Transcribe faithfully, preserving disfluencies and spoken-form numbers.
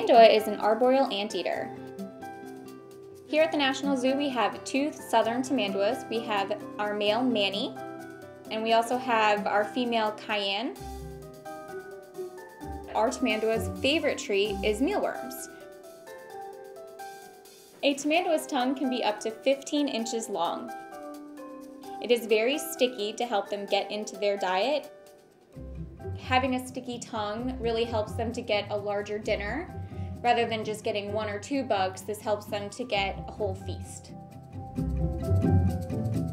tamandua is an arboreal anteater. Here at the National Zoo we have two southern tamanduas. We have our male Manny, and we also have our female Cayenne. Our tamandua's favorite treat is mealworms. A tamandua's tongue can be up to fifteen inches long. It is very sticky to help them get into their diet. Having a sticky tongue really helps them to get a larger dinner. Rather than just getting one or two bugs, this helps them to get a whole feast.